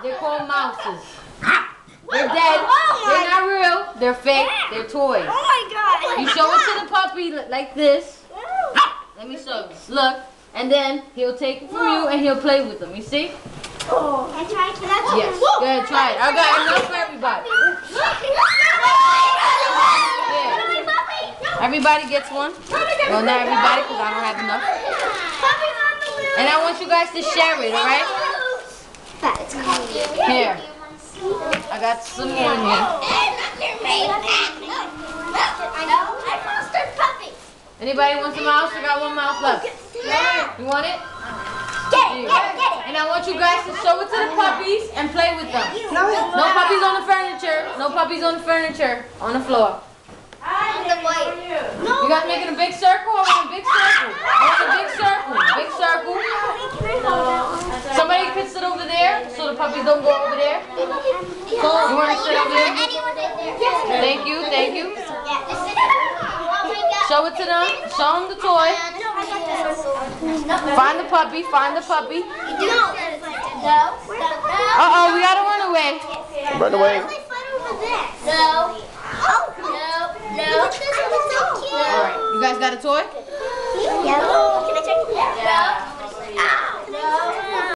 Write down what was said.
They're called mouses. They're dead. They're not real. They're fake. They're toys. Oh my God. You show it to the puppy like this. Let me show you. Look. And then he'll take it from you and he'll play with them. You see? Oh. Can I try it? Yes. Go ahead, try it. I got enough for everybody. Yeah. Everybody gets one. Well, not everybody because I don't have enough. And I want you guys to share it, alright? Here. I got some more in here. Anybody wants a mouse? I got one mouse left. You want it? And I want you guys to show it to the puppies and play with them. No puppies on the furniture. No puppies on the furniture. On the floor. You guys making a big circle? I want a big circle. I want a big circle. Big circle. Somebody can sit over there so the puppies don't go over there. You want to sit over there? Thank you, thank you. Show it to them. Show them the toy. Find the puppy, find the puppy. Uh-oh, we gotta run away. Run away. No. Alright, you guys got a toy? Yellow.